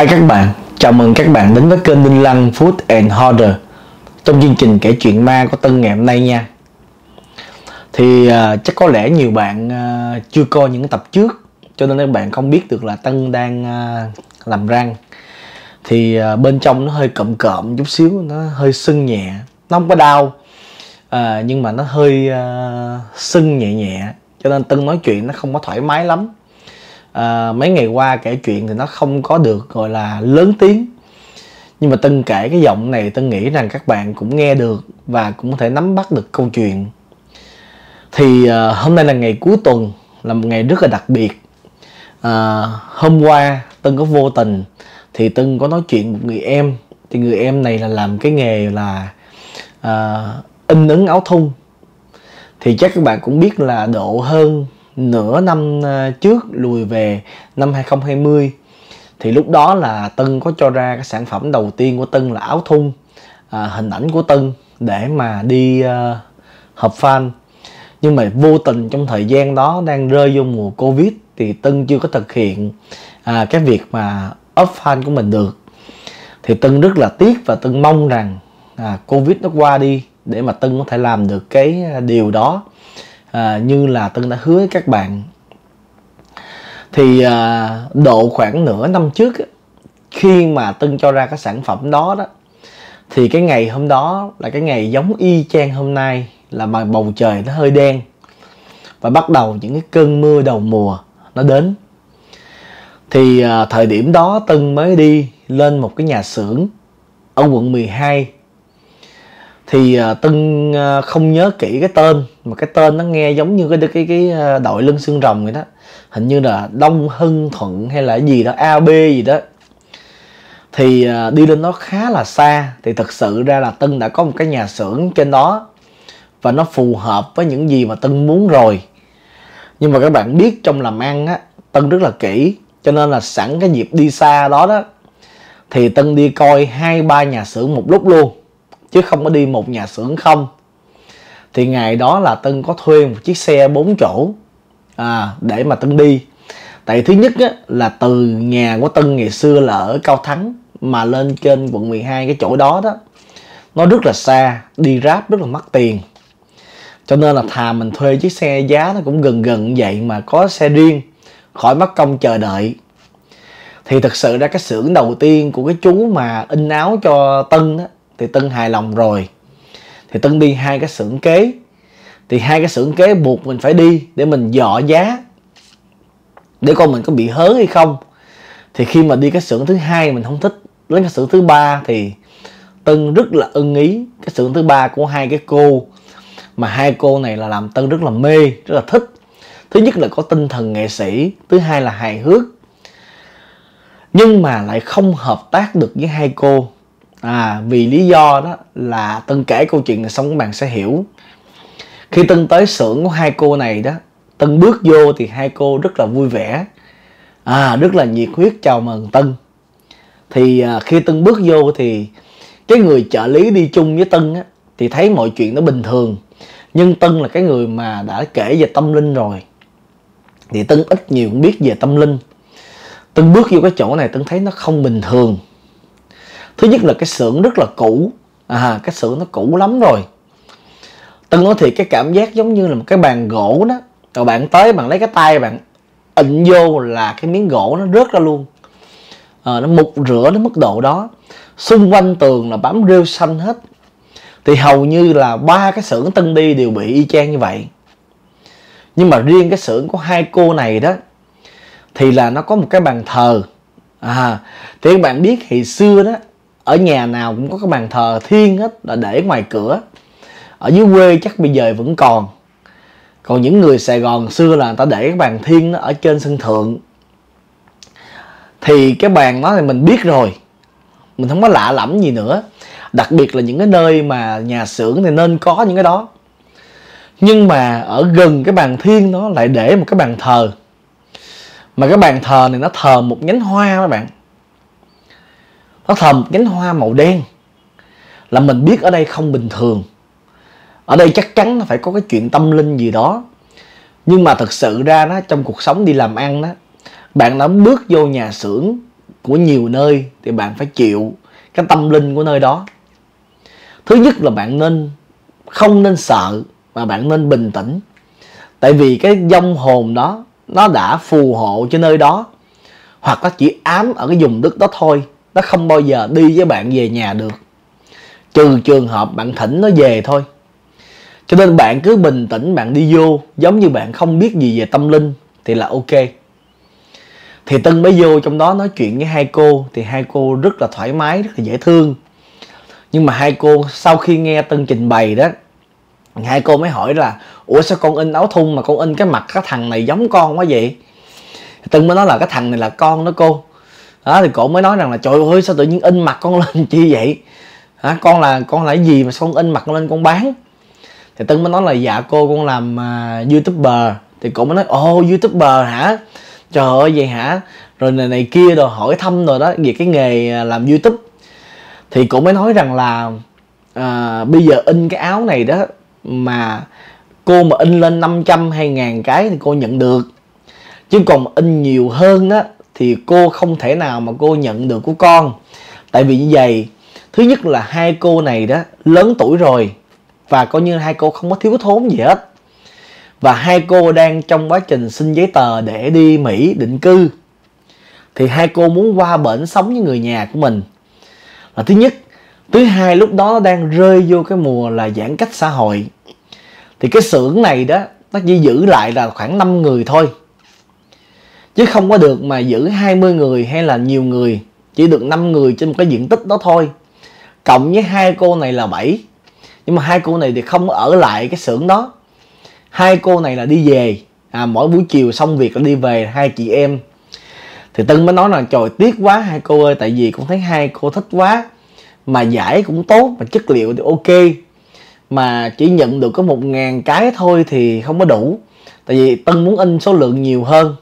Hi các bạn, chào mừng các bạn đến với kênh Đinh Lăng Food and Horror trong chương trình kể chuyện ma của Tân ngày hôm nay nha. Thì chắc có lẽ nhiều bạn chưa coi những tập trước, cho nên các bạn không biết được là Tân đang làm răng. Thì bên trong nó hơi cộm cộm chút xíu, nó hơi sưng nhẹ, nó không có đau, nhưng mà nó hơi sưng nhẹ nhẹ, cho nên Tân nói chuyện nó không có thoải mái lắm. Mấy ngày qua kể chuyện thì nó không có được gọi là lớn tiếng, nhưng mà Tân kể cái giọng này Tân nghĩ rằng các bạn cũng nghe được và cũng có thể nắm bắt được câu chuyện. Thì hôm nay là ngày cuối tuần, là một ngày rất là đặc biệt. Hôm qua Tân có vô tình thì Tân có nói chuyện một người em. Thì người em này là làm cái nghề là in ấn áo thun. Thì chắc các bạn cũng biết là độ hơn nửa năm trước, lùi về năm 2020, thì lúc đó là Tân có cho ra cái sản phẩm đầu tiên của Tân là áo thun, hình ảnh của Tân để mà đi họp fan. Nhưng mà vô tình trong thời gian đó đang rơi vô mùa Covid thì Tân chưa có thực hiện cái việc mà up fan của mình được. Thì Tân rất là tiếc và Tân mong rằng Covid nó qua đi để mà Tân có thể làm được cái điều đó, như là Tân đã hứa với các bạn. Thì độ khoảng nửa năm trước khi mà Tân cho ra cái sản phẩm đó thì cái ngày hôm đó là cái ngày giống y chang hôm nay, là mà bầu trời nó hơi đen và bắt đầu những cái cơn mưa đầu mùa nó đến. Thì thời điểm đó Tân mới đi lên một cái nhà xưởng ở quận 12. Thì Tân không nhớ kỹ cái tên, mà cái tên nó nghe giống như cái đội lưng xương rồng vậy đó. Hình như là Đông Hưng Thuận hay là gì đó, AB gì đó. Thì đi lên nó khá là xa. Thì thật sự ra là Tân đã có một cái nhà xưởng trên đó và nó phù hợp với những gì mà Tân muốn rồi. Nhưng mà các bạn biết trong làm ăn Tân rất là kỹ, cho nên là sẵn cái dịp đi xa đó thì Tân đi coi 2-3 nhà xưởng một lúc luôn, chứ không có đi một nhà xưởng không. Thì ngày đó là Tân có thuê một chiếc xe 4 chỗ để mà Tân đi. Tại thứ nhất là từ nhà của Tân ngày xưa là ở Cao Thắng mà lên trên quận 12 cái chỗ đó nó rất là xa, đi Grab rất là mắc tiền. Cho nên là thà mình thuê chiếc xe giá nó cũng gần gần vậy mà có xe riêng, khỏi mất công chờ đợi. Thì thật sự ra cái xưởng đầu tiên của cái chú mà in áo cho Tân thì Tân hài lòng rồi. Thì Tân đi 2 cái xưởng kế. Thì 2 cái xưởng kế buộc mình phải đi để mình dọ giá, để coi mình có bị hớ hay không. Thì khi mà đi cái xưởng thứ 2 mình không thích, đến cái xưởng thứ 3 thì Tân rất là ưng ý. Cái xưởng thứ 3 của 2 cái cô, mà 2 cô này là làm Tân rất là mê, rất là thích. Thứ nhất là có tinh thần nghệ sĩ, thứ hai là hài hước. Nhưng mà lại không hợp tác được với 2 cô. Vì lý do đó là Tân kể câu chuyện này xong các bạn sẽ hiểu. Khi Tân tới xưởng của 2 cô này Tân bước vô thì 2 cô rất là vui vẻ, rất là nhiệt huyết chào mừng Tân. Thì khi Tân bước vô thì cái người trợ lý đi chung với Tân thì thấy mọi chuyện nó bình thường. Nhưng Tân là cái người mà đã kể về tâm linh rồi, thì Tân ít nhiều cũng biết về tâm linh. Tân bước vô cái chỗ này Tân thấy nó không bình thường. Thứ nhất là cái xưởng rất là cũ, cái xưởng nó cũ lắm rồi. Tân nói thiệt, cái cảm giác giống như là một cái bàn gỗ đó, rồi bạn tới bạn lấy cái tay bạn ịnh vô là cái miếng gỗ nó rớt ra luôn. Nó mục rửa đến mức độ đó. Xung quanh tường là bám rêu xanh hết. Thì hầu như là 3 cái xưởng Tân đi đều bị y chang như vậy. Nhưng mà riêng cái xưởng của 2 cô này thì là nó có một cái bàn thờ. Thì các bạn biết hồi xưa ở nhà nào cũng có cái bàn thờ thiêng hết, là để ngoài cửa. Ở dưới quê chắc bây giờ vẫn còn. Còn những người Sài Gòn xưa là người ta để cái bàn thiêng ở trên sân thượng. Thì cái bàn đó thì mình biết rồi, mình không có lạ lẫm gì nữa. Đặc biệt là những cái nơi mà nhà xưởng thì nên có những cái đó. Nhưng mà ở gần cái bàn thiêng đó lại để một cái bàn thờ. Mà cái bàn thờ này nó thờ một nhánh hoa các bạn. Nó thờ một nhánh hoa màu đen. Là mình biết ở đây không bình thường. Ở đây chắc chắn nó phải có cái chuyện tâm linh gì đó. Nhưng mà thật sự ra trong cuộc sống đi làm ăn bạn đã bước vô nhà xưởng của nhiều nơi thì bạn phải chịu cái tâm linh của nơi đó. Thứ nhất là bạn không nên sợ, mà bạn nên bình tĩnh. Tại vì cái vong hồn đó nó đã phù hộ cho nơi đó, hoặc nó chỉ ám ở cái vùng đất đó thôi, nó không bao giờ đi với bạn về nhà được, trừ trường hợp bạn thỉnh nó về thôi. Cho nên bạn cứ bình tĩnh, bạn đi vô giống như bạn không biết gì về tâm linh thì là ok. Thì Tân mới vô trong đó nói chuyện với hai cô, thì hai cô rất là thoải mái, rất là dễ thương. Nhưng mà hai cô sau khi nghe Tân trình bày đó, hai cô mới hỏi là ủa sao con in áo thun mà con in cái mặt cái thằng này giống con quá vậy? Tân mới nói là cái thằng này là con đó cô. Đó thì cổ mới nói rằng là trời ơi sao tự nhiên in mặt con lên chi vậy? Hả, con là cái gì mà sao con in mặt con lên con bán? Thì Tân mới nói là dạ cô con làm YouTuber. Thì cổ mới nói ồ YouTuber hả? Trời ơi vậy hả? Rồi này kia rồi hỏi thăm rồi đó về cái nghề làm YouTube. Thì cổ mới nói rằng là bây giờ in cái áo này đó mà cô mà in lên 500 hay 1000 cái thì cô nhận được, chứ còn in nhiều hơn đó thì cô không thể nào mà cô nhận được của con. Tại vì như vậy, thứ nhất là hai cô này đó lớn tuổi rồi, và coi như hai cô không có thiếu thốn gì hết, và hai cô đang trong quá trình xin giấy tờ để đi Mỹ định cư. Thì hai cô muốn qua bển sống với người nhà của mình là thứ nhất. Thứ hai, lúc đó nó đang rơi vô cái mùa là giãn cách xã hội, thì cái xưởng này đó nó chỉ giữ lại là khoảng 5 người thôi, chứ không có được mà giữ 20 người hay là nhiều người, chỉ được 5 người trên một cái diện tích đó thôi. Cộng với hai cô này là 7. Nhưng mà hai cô này thì không ở lại cái xưởng đó. Hai cô này là đi về, mỗi buổi chiều xong việc là đi về, hai chị em. Thì Tân mới nói là trời tiếc quá hai cô ơi, tại vì con thấy hai cô thích quá, mà giải cũng tốt, mà chất liệu thì ok, mà chỉ nhận được có 1000 cái thôi thì không có đủ. Tại vì Tân muốn in số lượng nhiều hơn.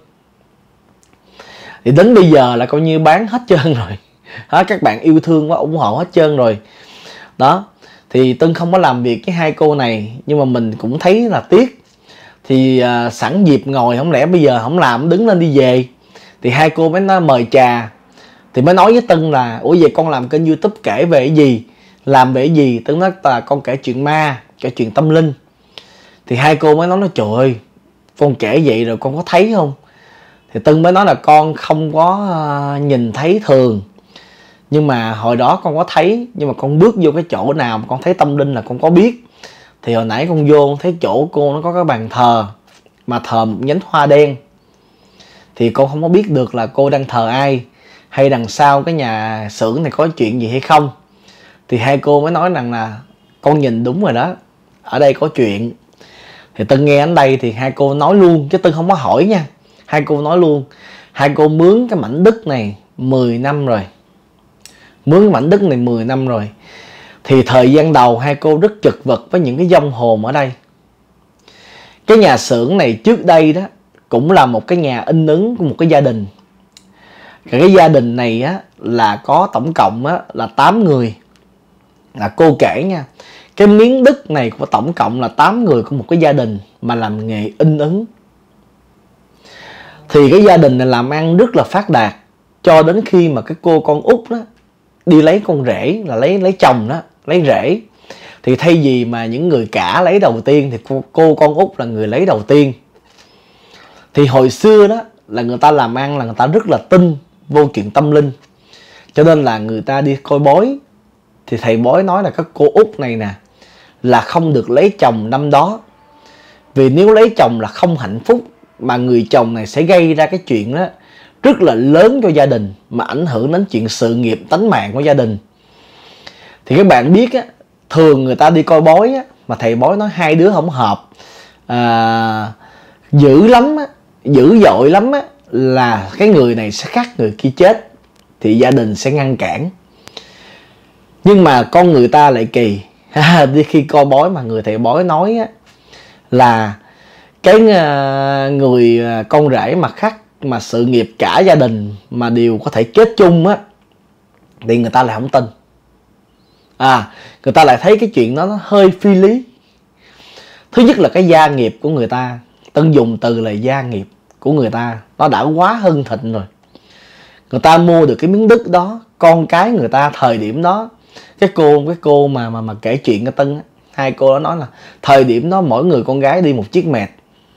Thì đến bây giờ là coi như bán hết trơn rồi. Các bạn yêu thương quá, ủng hộ hết trơn rồi. Đó, thì Tân không có làm việc với hai cô này, nhưng mà mình cũng thấy là tiếc. Thì sẵn dịp ngồi, không lẽ bây giờ không làm đứng lên đi về. Thì hai cô mới mời trà. Thì mới nói với Tân là ủa vậy con làm kênh YouTube kể về cái gì, làm về cái gì? Tân nói là con kể chuyện ma, kể chuyện tâm linh. Thì hai cô mới nói trời ơi con kể vậy rồi con có thấy không? Thì Tân mới nói là con không có nhìn thấy thường, nhưng mà hồi đó con có thấy, nhưng mà con bước vô cái chỗ nào mà con thấy tâm linh là con có biết. Thì hồi nãy con vô con thấy chỗ cô nó có cái bàn thờ, mà thờ một nhánh hoa đen. Thì con không có biết được là cô đang thờ ai, hay đằng sau cái nhà xưởng này có chuyện gì hay không. Thì hai cô mới nói rằng là con nhìn đúng rồi đó, ở đây có chuyện. Thì Tân nghe đến đây thì hai cô nói luôn, chứ Tân không có hỏi nha. Hai cô nói luôn. Hai cô mướn cái mảnh đất này 10 năm rồi. Mướn cái mảnh đất này 10 năm rồi. Thì thời gian đầu hai cô rất chật vật với những cái vong hồn ở đây. Cái nhà xưởng này trước đây đó cũng là một cái nhà in ấn của một cái gia đình. Cái gia đình này á là có tổng cộng á là 8 người. Là cô kể nha, cái miếng đất này có tổng cộng là 8 người của một cái gia đình mà làm nghề in ấn. Thì cái gia đình này làm ăn rất là phát đạt, cho đến khi mà cái cô con út đó đi lấy con rể, là lấy chồng đó, lấy rể. Thì thay vì mà những người cả lấy đầu tiên, thì cô con út là người lấy đầu tiên. Thì hồi xưa đó là người ta làm ăn là người ta rất là tin vô chuyện tâm linh, cho nên là người ta đi coi bói. Thì thầy bói nói là các cô út này nè là không được lấy chồng năm đó, vì nếu lấy chồng là không hạnh phúc, mà người chồng này sẽ gây ra cái chuyện đó rất là lớn cho gia đình, mà ảnh hưởng đến chuyện sự nghiệp, tánh mạng của gia đình. Thì các bạn biết á, thường người ta đi coi bói á, mà thầy bói nói hai đứa không hợp, dữ lắm á, dữ dội lắm á, là cái người này sẽ khác người kia chết, thì gia đình sẽ ngăn cản. Nhưng mà con người ta lại kỳ. Đi khi coi bói mà người thầy bói nói á, là cái người con rể mà khác, mà sự nghiệp cả gia đình mà đều có thể chết chung á, thì người ta lại không tin. Người ta lại thấy cái chuyện đó nó hơi phi lý. Thứ nhất là cái gia nghiệp của người ta, Tân dùng từ là gia nghiệp của người ta, nó đã quá hưng thịnh rồi. Người ta mua được cái miếng đất đó, con cái người ta thời điểm đó, cái cô mà kể chuyện cái Tân á, hai cô đó nói là thời điểm đó mỗi người con gái đi một chiếc mệt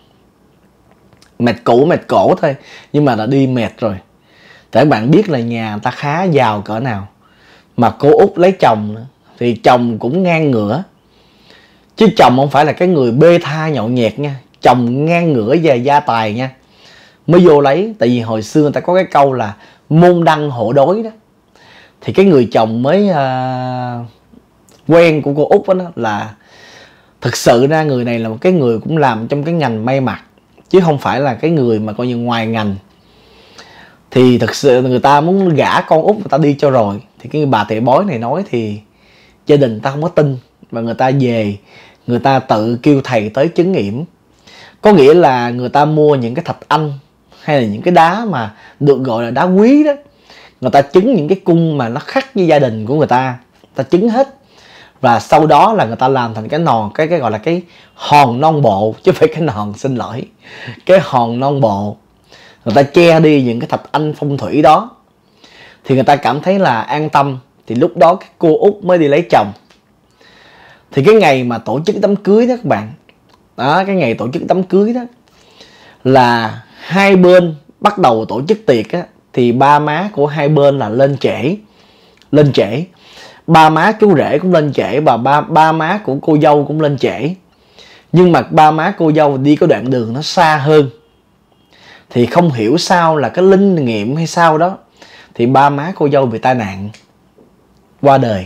cũ mệt cổ thôi, nhưng mà đã đi mệt rồi. Để các bạn biết là nhà người ta khá giàu cỡ nào. Mà cô Út lấy chồng nữa, thì chồng cũng ngang ngửa, chứ chồng không phải là cái người bê tha nhậu nhẹt nha, chồng ngang ngửa về gia tài nha, mới vô lấy. Tại vì hồi xưa người ta có cái câu là môn đăng hộ đối đó. Thì cái người chồng mới quen của cô Út đó là thực sự ra người này là một cái người cũng làm trong cái ngành may mặc, chứ không phải là cái người mà coi như ngoài ngành. Thì thực sự người ta muốn gả con Út người ta đi cho rồi. Thì cái bà thầy bói này nói thì gia đình ta không có tin, và người ta về người ta tự kêu thầy tới chứng nghiệm. Có nghĩa là người ta mua những cái thạch anh hay là những cái đá mà được gọi là đá quý đó, người ta chứng những cái cung mà nó khác với gia đình của người ta chứng hết. Và sau đó là người ta làm thành cái nòn, cái gọi là cái hòn non bộ, chứ không phải cái nòn, xin lỗi, cái hòn non bộ. Người ta che đi những cái thạch anh phong thủy đó, thì người ta cảm thấy là an tâm. Thì lúc đó cái cô Út mới đi lấy chồng. Thì cái ngày mà tổ chức đám cưới đó các bạn, đó, cái ngày tổ chức đám cưới đó là hai bên bắt đầu tổ chức tiệc á, thì ba má của hai bên là lên trễ. Ba má chú rể cũng lên trễ, và ba má của cô dâu cũng lên trễ. Nhưng mà ba má cô dâu đi có đoạn đường nó xa hơn, thì không hiểu sao là cái linh nghiệm hay sao đó, thì ba má cô dâu bị tai nạn qua đời.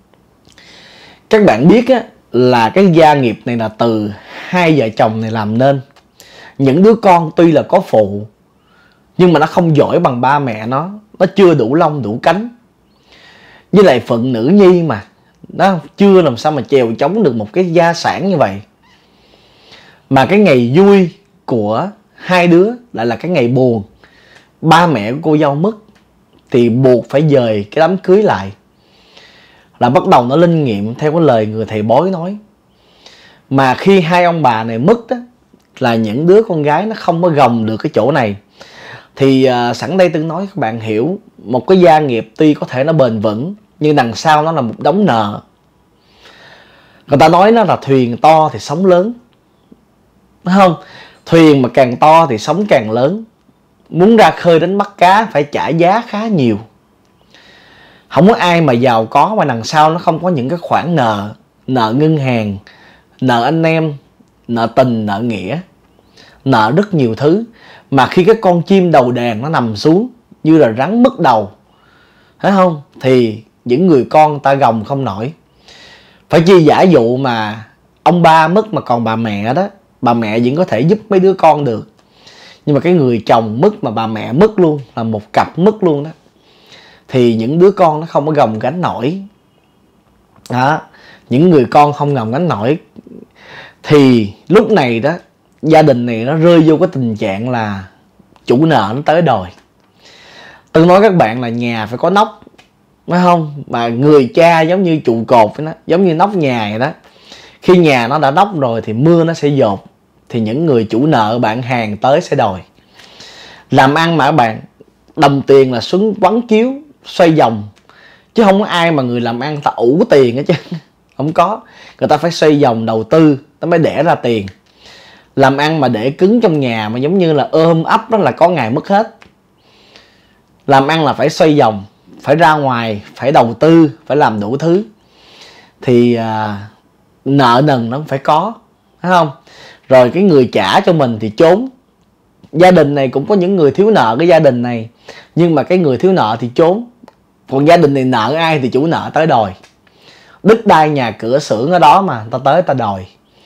Các bạn biết á, là cái gia nghiệp này là từ hai vợ chồng này làm nên. Những đứa con tuy là có phụ, nhưng mà nó không giỏi bằng ba mẹ nó chưa đủ lông đủ cánh. Với lại phận nữ nhi mà, nó chưa làm sao mà chèo chống được một cái gia sản như vậy. Mà cái ngày vui của hai đứa lại là cái ngày buồn. Ba mẹ của cô dâu mất, thì buộc phải dời cái đám cưới lại. Là bắt đầu nó linh nghiệm theo cái lời người thầy bói nói. Mà khi hai ông bà này mất đó, là những đứa con gái nó không có gồng được cái chỗ này. Thì sẵn đây tôi nói các bạn hiểu, một cái gia nghiệp tuy có thể nó bền vững, nhưng đằng sau nó là một đống nợ. Người ta nói nó là thuyền to thì sóng lớn, đúng không? Thuyền mà càng to thì sóng càng lớn. Muốn ra khơi đánh bắt cá phải trả giá khá nhiều. Không có ai mà giàu có mà đằng sau nó không có những cái khoản nợ. Nợ ngân hàng, nợ anh em, nợ tình, nợ nghĩa, nợ rất nhiều thứ. Mà khi cái con chim đầu đàn nó nằm xuống như là rắn mất đầu, thấy không, thì những người con ta gồng không nổi. Phải chi giả dụ mà ông ba mất mà còn bà mẹ đó, bà mẹ vẫn có thể giúp mấy đứa con được. Nhưng mà cái người chồng mất mà bà mẹ mất luôn, là một cặp mất luôn đó, thì những đứa con nó không có gồng gánh nổi đó. Những người con không gồng gánh nổi, thì lúc này đó gia đình này nó rơi vô cái tình trạng là chủ nợ nó tới đòi. Tôi nói các bạn là nhà phải có nóc, phải không? Mà người cha giống như trụ cột đó, giống như nóc nhà vậy đó. Khi nhà nó đã nóc rồi thì mưa nó sẽ dột, thì những người chủ nợ bạn hàng tới sẽ đòi. Làm ăn mà các bạn, đồng tiền là xuống quấn chiếu xoay vòng, chứ không có ai mà người làm ăn ta ủ tiền hết chứ. Không có, người ta phải xoay vòng đầu tư nó mới đẻ ra tiền. Làm ăn mà để cứng trong nhà mà giống như là ôm ấp đó là có ngày mất hết. Làm ăn là phải xoay vòng, phải ra ngoài, phải đầu tư, phải làm đủ thứ. Thì nợ nần nó phải có, thấy không? Rồi cái người trả cho mình thì trốn. Gia đình này cũng có những người thiếu nợ cái gia đình này, nhưng mà cái người thiếu nợ thì trốn. Còn gia đình này nợ ai thì chủ nợ tới đòi. Đất đai nhà cửa xưởng ở đó mà ta tới ta đòi.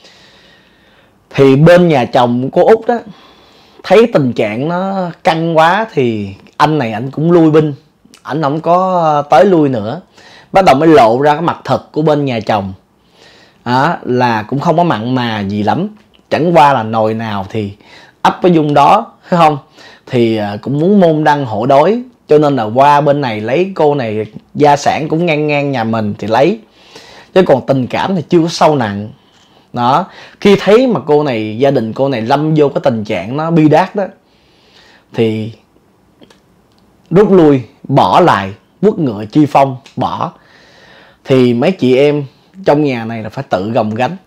Thì bên nhà chồng cô Út đó thấy tình trạng nó căng quá, thì anh này anh cũng lui binh, anh không có tới lui nữa. Bắt đầu mới lộ ra cái mặt thật của bên nhà chồng đó, là cũng không có mặn mà gì lắm, chẳng qua là nồi nào thì ấp cái dung đó, thấy không? Thì cũng muốn môn đăng hộ đối, cho nên là qua bên này lấy cô này, gia sản cũng ngang ngang nhà mình thì lấy, chứ còn tình cảm thì chưa có sâu nặng đó. Khi thấy mà cô này, gia đình cô này lâm vô cái tình trạng nó bi đát đó, thì rút lui, bỏ lại, quất ngựa chi phong, bỏ. Thì mấy chị em trong nhà này là phải tự gồng gánh.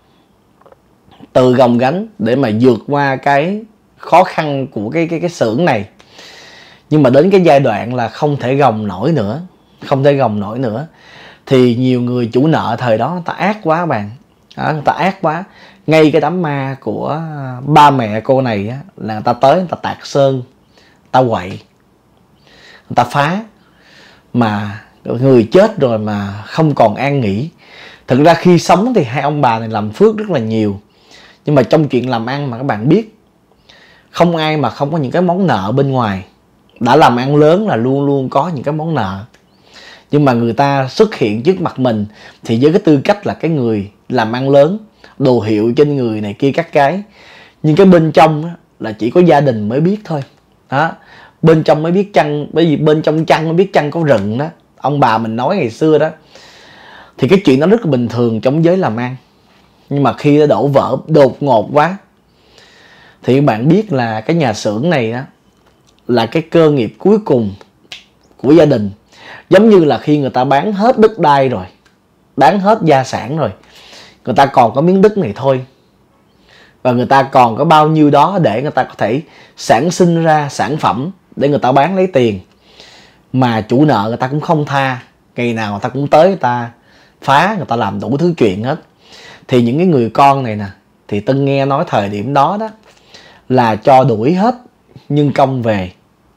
Tự gồng gánh để mà vượt qua cái khó khăn của cái xưởng này. Nhưng mà đến cái giai đoạn là không thể gồng nổi nữa. Không thể gồng nổi nữa. Thì nhiều người chủ nợ thời đó người ta ác quá bạn. Người ta ác quá. Ngay cái đám ma của ba mẹ cô này á, là người ta tới, người ta tạt sơn, người ta quậy, người ta phá. Mà người chết rồi mà không còn an nghỉ. Thực ra khi sống thì hai ông bà này làm phước rất là nhiều. Nhưng mà trong chuyện làm ăn mà các bạn biết, không ai mà không có những cái món nợ bên ngoài. Đã làm ăn lớn là luôn luôn có những cái món nợ. Nhưng mà người ta xuất hiện trước mặt mình thì với cái tư cách là cái người làm ăn lớn, đồ hiệu trên người này kia các cái. Nhưng cái bên trong đó, là chỉ có gia đình mới biết thôi. Đó. Bên trong mới biết chăn, bởi vì bên trong chăn mới biết chăn có rừng đó. Ông bà mình nói ngày xưa đó. Thì cái chuyện đó rất là bình thường trong giới làm ăn. Nhưng mà khi nó đổ vỡ đột ngột quá thì các bạn biết là cái nhà xưởng này đó là cái cơ nghiệp cuối cùng của gia đình. Giống như là khi người ta bán hết đất đai rồi, bán hết gia sản rồi, người ta còn có miếng đất này thôi. Và người ta còn có bao nhiêu đó để người ta có thể sản sinh ra sản phẩm để người ta bán lấy tiền. Mà chủ nợ người ta cũng không tha. Ngày nào người ta cũng tới, người ta phá, người ta làm đủ thứ chuyện hết. Thì những cái người con này nè, thì Tân nghe nói thời điểm đó đó là cho đuổi hết nhân công về.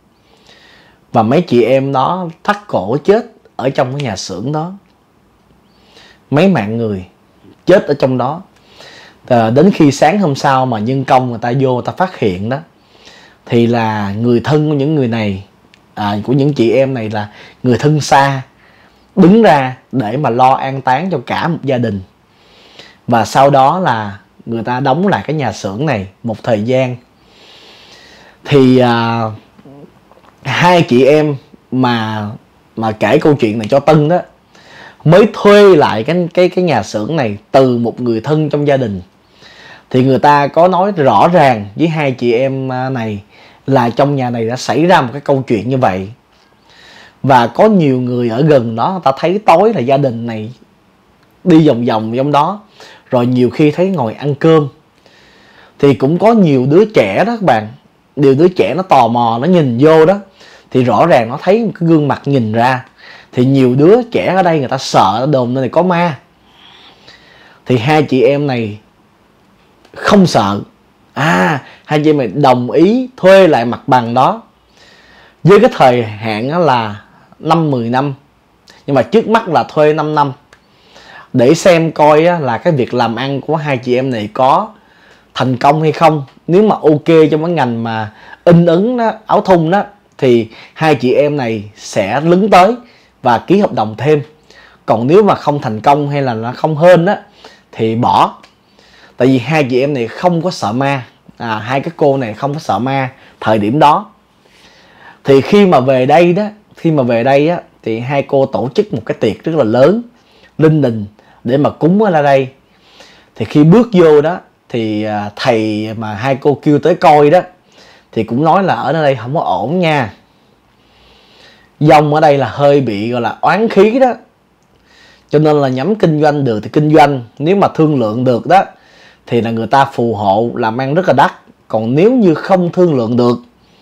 Và mấy chị em đó thắt cổ chết ở trong cái nhà xưởng đó. Mấy mạng người chết ở trong đó. Đến khi sáng hôm sau mà nhân công người ta vô, người ta phát hiện đó, thì là người thân của những người này, của những chị em này là người thân xa, đứng ra để mà lo an táng cho cả một gia đình. Và sau đó là người ta đóng lại cái nhà xưởng này một thời gian. Thì hai chị em mà kể câu chuyện này cho Tân đó mới thuê lại cái nhà xưởng này từ một người thân trong gia đình. Thì người ta có nói rõ ràng với hai chị em này là trong nhà này đã xảy ra một cái câu chuyện như vậy. Và có nhiều người ở gần đó, người ta thấy tối là gia đình này đi vòng vòng trong đó. Rồi nhiều khi thấy ngồi ăn cơm. Thì cũng có nhiều đứa trẻ đó các bạn. Nhiều đứa trẻ nó tò mò, nó nhìn vô đó. Thì rõ ràng nó thấy một cái gương mặt nhìn ra. Thì nhiều đứa trẻ ở đây người ta sợ, đồn nơi này có ma. Thì hai chị em này không sợ. Hai chị em này đồng ý thuê lại mặt bằng đó với cái thời hạn đó là 5-10 năm. Nhưng mà trước mắt là thuê 5 năm. Để xem coi là cái việc làm ăn của hai chị em này có thành công hay không. Nếu mà ok trong cái ngành mà in ấn đó, áo thun đó, thì hai chị em này sẽ lấn tới và ký hợp đồng thêm. Còn nếu mà không thành công hay là nó không hên đó thì bỏ. Tại vì hai chị em này không có sợ ma. Hai cái cô này không có sợ ma thời điểm đó. Thì khi mà về đây đó, thì hai cô tổ chức một cái tiệc rất là lớn, linh đình để mà cúng ở đây. Thì khi bước vô đó thì thầy mà hai cô kêu tới coi đó thì cũng nói là ở đây không có ổn nha. Dông ở đây là hơi bị gọi là oán khí đó. Cho nên là nhắm kinh doanh được thì kinh doanh. Nếu mà thương lượng được đó thì là người ta phù hộ làm ăn rất là đắt. Còn nếu như không thương lượng được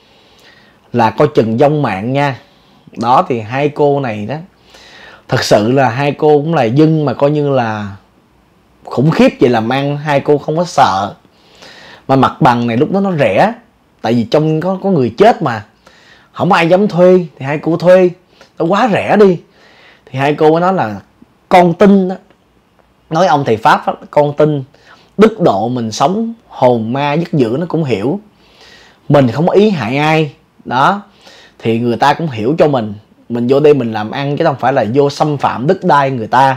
là coi chừng vong mạng nha. Đó thì hai cô này đó, thật sự là hai cô cũng là dân mà coi như là khủng khiếp về làm ăn. Hai cô không có sợ. Mà mặt bằng này lúc đó nó rẻ. Tại vì trong có người chết mà không ai dám thuê. Thì hai cô thuê, nó quá rẻ đi. Thì hai cô nói là con tin đó. Nói ông thầy Pháp đó, con tin đức độ mình sống hồn ma giấc dữ nó cũng hiểu. Mình không có ý hại ai. Đó. Thì người ta cũng hiểu cho mình. Mình vô đây mình làm ăn chứ không phải là vô xâm phạm đất đai người ta.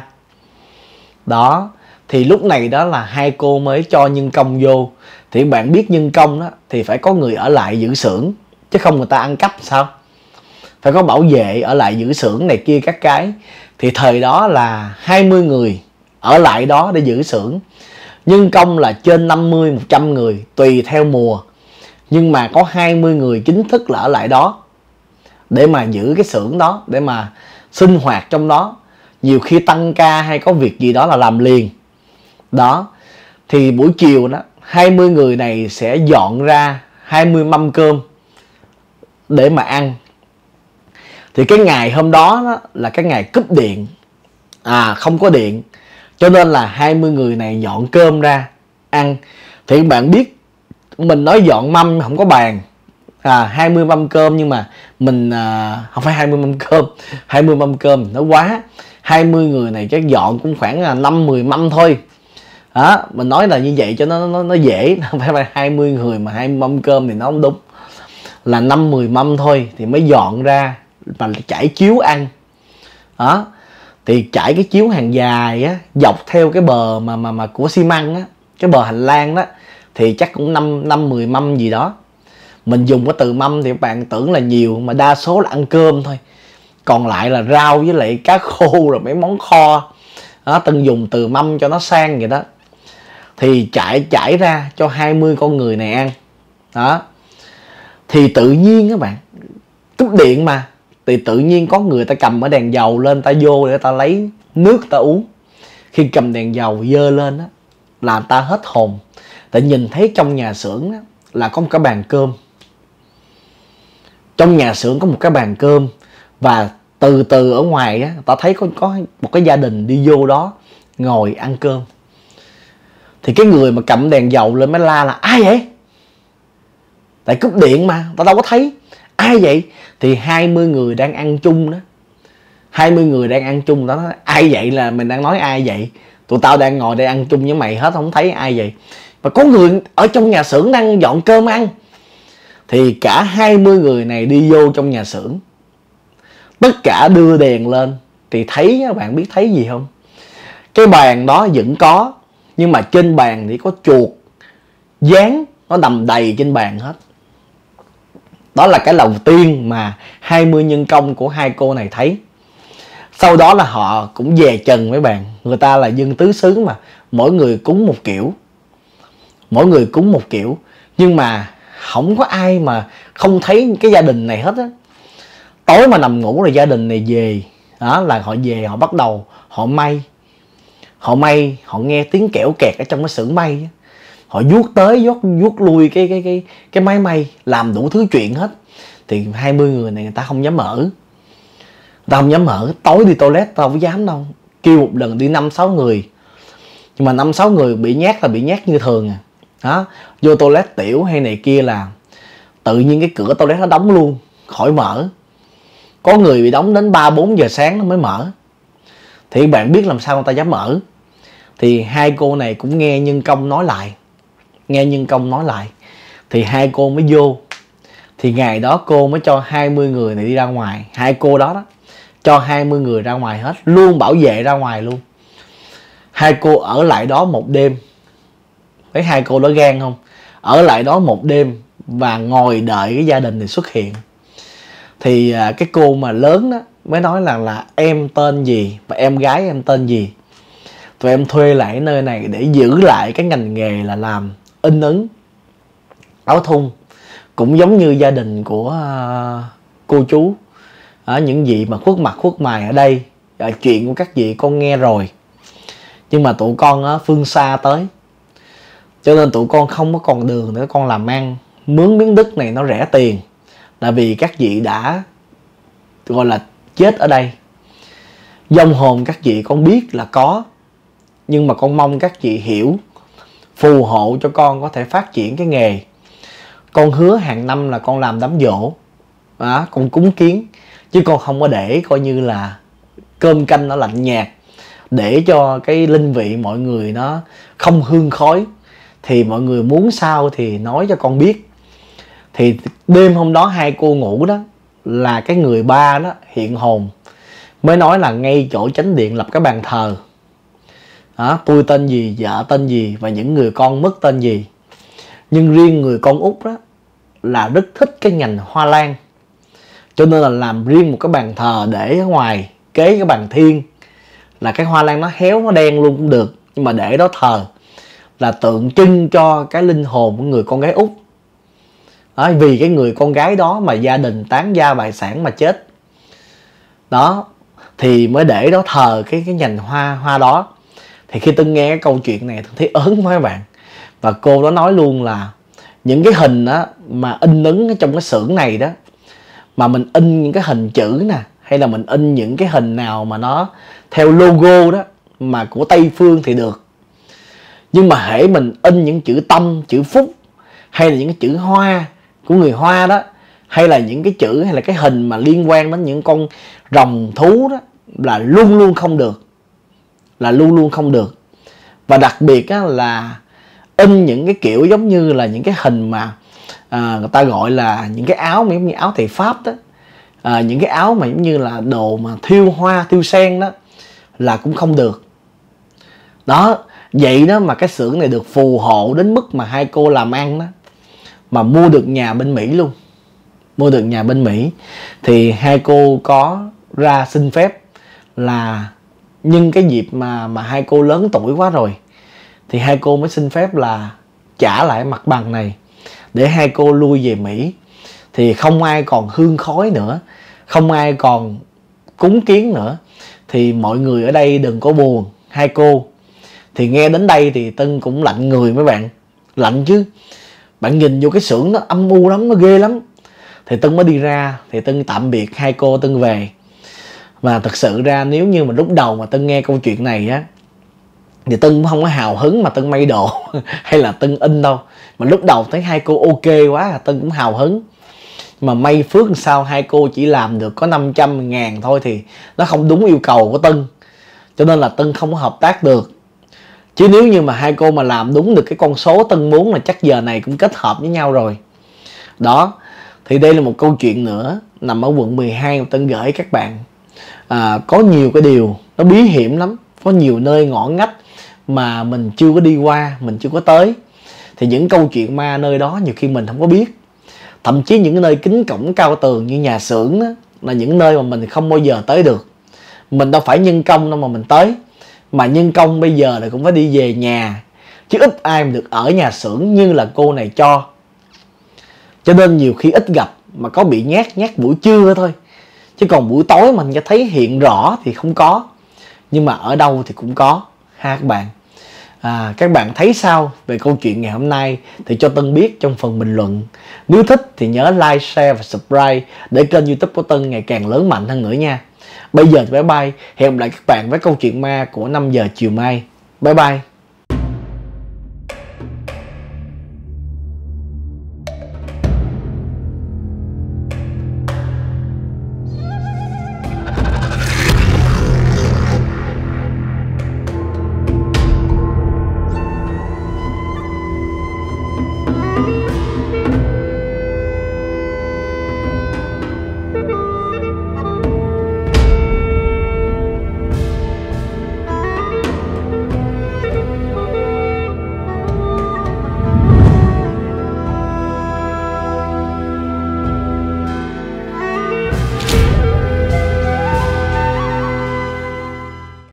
Đó. Thì lúc này đó là hai cô mới cho nhân công vô. Thì bạn biết nhân công đó thì phải có người ở lại giữ xưởng. Chứ không người ta ăn cắp sao. Phải có bảo vệ ở lại giữ xưởng này kia các cái. Thì thời đó là 20 người ở lại đó để giữ xưởng. Nhân công là trên 50-100 người tùy theo mùa. Nhưng mà có 20 người chính thức là ở lại đó để mà giữ cái xưởng đó, để mà sinh hoạt trong đó. Nhiều khi tăng ca hay có việc gì đó là làm liền. Đó, thì buổi chiều đó 20 người này sẽ dọn ra 20 mâm cơm để mà ăn. Thì cái ngày hôm đó, là cái ngày cúp điện, không có điện, cho nên là 20 người này dọn cơm ra ăn. Thì các bạn biết, mình nói dọn mâm không có bàn, 20 mâm cơm, nhưng mà mình không phải 20 mâm cơm, 20 mâm cơm nó quá. 20 người này chắc dọn cũng khoảng 5-10 mâm thôi. Đó, mình nói là như vậy cho nó dễ, không phải 20 người mà 20 mâm cơm thì nó không đúng, là 5-10 mâm thôi thì mới dọn ra và trải chiếu ăn. Đó, thì trải cái chiếu hàng dài á, dọc theo cái bờ mà của xi măng á, cái bờ hành lang đó, thì chắc cũng 5-10 mâm gì đó. Mình dùng cái từ mâm thì các bạn tưởng là nhiều, mà đa số là ăn cơm thôi, còn lại là rau với lại cá khô rồi mấy món kho đó. Tân dùng từ mâm cho nó sang vậy đó. Thì trải ra cho 20 con người này ăn. Đó, thì tự nhiên các bạn, cúp điện mà, thì tự nhiên có người ta cầm ở đèn dầu lên, ta vô để ta lấy nước ta uống. Khi cầm đèn dầu dơ lên đó, là ta hết hồn. Tại nhìn thấy trong nhà xưởng đó, là có một cái bàn cơm. Trong nhà xưởng có một cái bàn cơm, và từ từ ở ngoài á, ta thấy có một cái gia đình đi vô đó ngồi ăn cơm. Thì cái người mà cầm đèn dầu lên mới la là ai vậy? Tại cúp điện mà, ta đâu có thấy. Ai vậy? Thì 20 người đang ăn chung đó. 20 người đang ăn chung đó. Ai vậy là mình đang nói ai vậy? Tụi tao đang ngồi đây ăn chung với mày hết, không thấy ai vậy. Và có người ở trong nhà xưởng đang dọn cơm ăn. Thì cả 20 người này đi vô trong nhà xưởng, tất cả đưa đèn lên. Thì thấy, các bạn biết thấy gì không? Cái bàn đó vẫn có, nhưng mà trên bàn thì có chuột dán, nó đầm đầy trên bàn hết. Đó là cái đầu tiên mà 20 nhân công của hai cô này thấy. Sau đó là họ cũng về trần với bạn. Người ta là dân tứ xứ mà, mỗi người cúng một kiểu. Mỗi người cúng một kiểu. Nhưng mà không có ai mà không thấy cái gia đình này hết á. Tối mà nằm ngủ rồi gia đình này về. Đó là họ về, họ bắt đầu họ may. Họ may, họ nghe tiếng kẽo kẹt ở trong cái xưởng may. Họ vuốt tới vuốt lui cái máy may, làm đủ thứ chuyện hết. Thì 20 người này người ta không dám mở. Người ta không dám mở. Tối đi toilet tao không dám đâu. Kêu một lần đi 5-6 người. Nhưng mà 5-6 người bị nhát là bị nhát như thường à. Đó, vô toilet tiểu hay này kia là tự nhiên cái cửa toilet nó đóng luôn, khỏi mở. Có người bị đóng đến 3-4 giờ sáng nó mới mở. Thì bạn biết làm sao người ta dám mở. Thì hai cô này cũng nghe nhân công nói lại. Nghe nhân công nói lại. Thì hai cô mới vô. Thì ngày đó cô mới cho 20 người này đi ra ngoài. Hai cô đó cho 20 người ra ngoài hết, luôn bảo vệ ra ngoài luôn. Hai cô ở lại đó một đêm. Thấy hai cô đó gan không? Ở lại đó một đêm và ngồi đợi cái gia đình này xuất hiện. Thì cái cô mà lớn đó mới nói là em tên gì và em gái em tên gì. Tụi em thuê lại nơi này để giữ lại cái ngành nghề là làm in ấn áo thun. Cũng giống như gia đình của cô chú, những vị mà khuất mặt khuất mày ở đây. Chuyện của các vị con nghe rồi. Nhưng mà tụi con phương xa tới, cho nên tụi con không có còn đường để con làm ăn. Mướn miếng đất này nó rẻ tiền, là vì các vị đã gọi là chết ở đây. Vong hồn các vị con biết là có, nhưng mà con mong các vị hiểu, phù hộ cho con có thể phát triển cái nghề. Con hứa hàng năm là con làm đám giỗ, con cúng kiến, chứ con không có để coi như là cơm canh nó lạnh nhạt, để cho cái linh vị mọi người nó không hương khói. Thì mọi người muốn sao thì nói cho con biết. Thì đêm hôm đó hai cô ngủ đó, là cái người ba đó hiện hồn, mới nói là ngay chỗ chánh điện lập cái bàn thờ. Tôi tên gì, vợ tên gì và những người con mất tên gì. Nhưng riêng người con út đó là rất thích cái ngành hoa lan, cho nên là làm riêng một cái bàn thờ để ở ngoài kế cái bàn thiên. Là cái hoa lan nó héo nó đen luôn cũng được, nhưng mà để đó thờ, là tượng trưng cho cái linh hồn của người con gái út. đó, vì cái người con gái đó mà gia đình tán gia bại sản mà chết đó, thì mới để đó thờ cái nhành hoa đó. Thì khi Tân nghe cái câu chuyện này Tân thấy ớn quá các bạn. Và cô đó nói luôn là những cái hình đó mà in ấn trong cái xưởng này đó, mà mình in những cái hình chữ nè, hay là mình in những cái hình nào mà nó theo logo đó mà của Tây Phương thì được, nhưng mà hễ mình in những chữ Tâm, chữ Phúc, hay là những cái chữ Hoa của người Hoa đó, hay là những cái chữ hay là cái hình mà liên quan đến những con rồng thú đó, là luôn luôn không được, là luôn luôn không được. Và đặc biệt á, là in những cái kiểu giống như là những cái hình mà người ta gọi là những cái áo mà giống như áo thầy Pháp đó, những cái áo mà giống như là đồ mà thiêu hoa thiêu sen đó, là cũng không được đó. Vậy đó mà cái xưởng này được phù hộ đến mức mà hai cô làm ăn đó, mà mua được nhà bên Mỹ luôn, mua được nhà bên Mỹ. Thì hai cô có ra xin phép là nhân cái dịp mà hai cô lớn tuổi quá rồi, thì hai cô mới xin phép là trả lại mặt bằng này để hai cô lui về Mỹ. Thì không ai còn hương khói nữa, không ai còn cúng kiến nữa. Thì mọi người ở đây đừng có buồn hai cô. Thì nghe đến đây thì Tân cũng lạnh người mấy bạn. Lạnh chứ, bạn nhìn vô cái xưởng nó âm u lắm, nó ghê lắm. Thì Tân mới đi ra, thì Tân tạm biệt hai cô, Tân về. Và thật sự ra nếu như mà lúc đầu mà Tân nghe câu chuyện này á, thì Tân cũng không có hào hứng mà Tân may đồ hay là Tân in đâu. Mà lúc đầu thấy hai cô ok quá là Tân cũng hào hứng. Mà may phước sao hai cô chỉ làm được có 500.000 thôi, thì nó không đúng yêu cầu của Tân, cho nên là Tân không có hợp tác được. Chứ nếu như mà hai cô mà làm đúng được cái con số Tân muốn là chắc giờ này cũng kết hợp với nhau rồi. Đó, thì đây là một câu chuyện nữa nằm ở quận 12 mà Tân gửi các bạn. Có nhiều cái điều nó bí hiểm lắm, có nhiều nơi ngõ ngách mà mình chưa có đi qua, mình chưa có tới. Thì những câu chuyện ma nơi đó nhiều khi mình không có biết. Thậm chí những nơi kính cổng cao tường như nhà xưởng đó, là những nơi mà mình không bao giờ tới được. Mình đâu phải nhân công đâu mà mình tới. Mà nhân công bây giờ là cũng phải đi về nhà, chứ ít ai mà được ở nhà xưởng như là cô này cho. Cho nên nhiều khi ít gặp, mà có bị nhát buổi trưa thôi. Chứ còn buổi tối mình thấy hiện rõ thì không có. Nhưng mà ở đâu thì cũng có ha các bạn. Các bạn thấy sao về câu chuyện ngày hôm nay thì cho Tân biết trong phần bình luận. Nếu thích thì nhớ like, share và subscribe để kênh YouTube của Tân ngày càng lớn mạnh hơn nữa nha. Bây giờ thì bye bye. Hẹn gặp lại các bạn với câu chuyện ma của 5 giờ chiều mai. Bye bye.